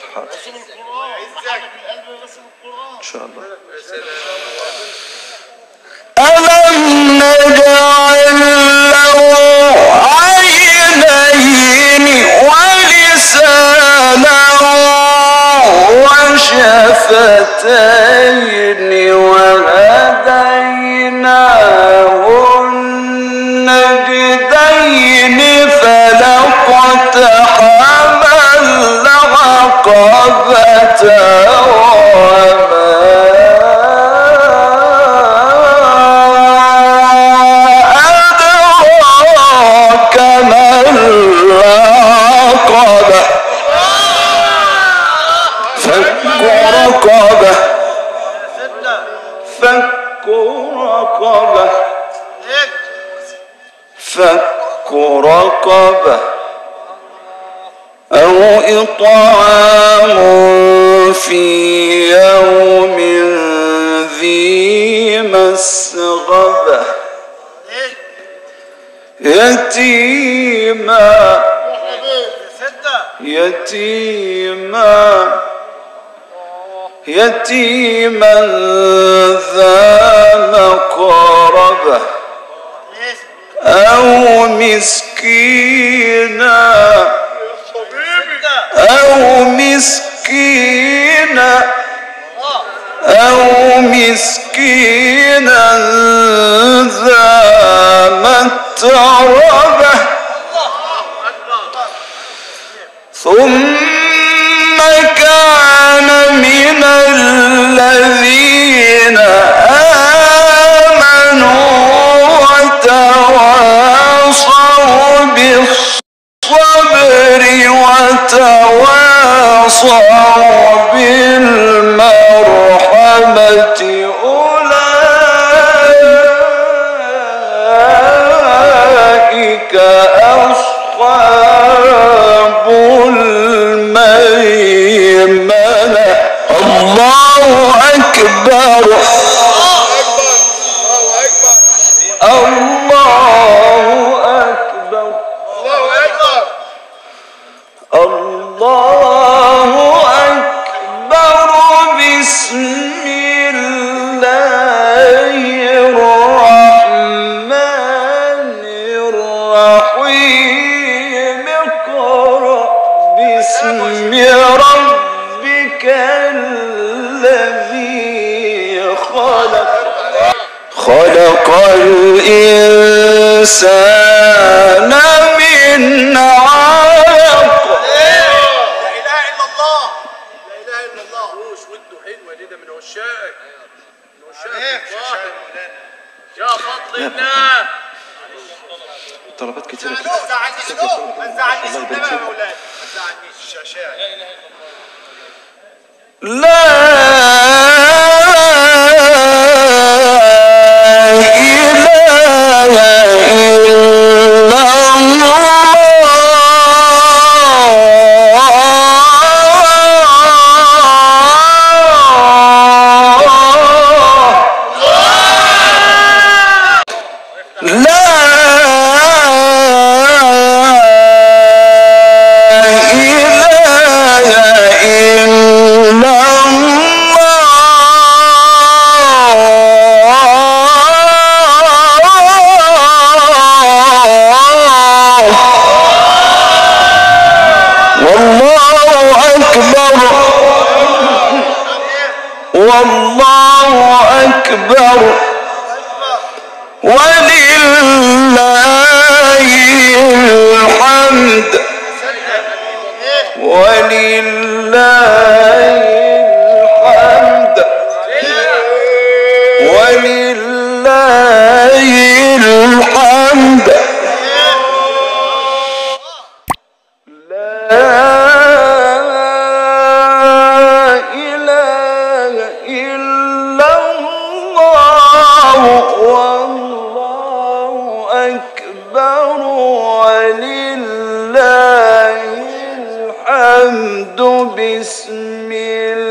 حاضر إن شاء الله. ألم نجعل له عينين ولسانا وشفتين وهديناه النجدين فلاقتحم العقبة فك رقبة أو إطعام في يوم ذي مسغبة يتيما ذا مقربة أو مسكينا ذا متربة ثم كان من الذين آمنوا وتواصوا بالصبر وتواصوا بالمرحمة أولئك أصحاب الميمنة. الله أكبر الله أكبر الله أكبر بسم الله الرحمن الرحيم اقرأ باسم ربك الذي خلق الإنسان من علق. لا إله إلا الله لا إله إلا الله. وده حلوة دي ده من عشاقك يا فضل الله. طلبات كتيرة ما تزعلنيش يا مولانا ما تزعلنيش الشاشة. لا والله أكبر ولله الحمد ولله الحمد ولله الحمد. والله أكبر ولله الحمد بسم الله.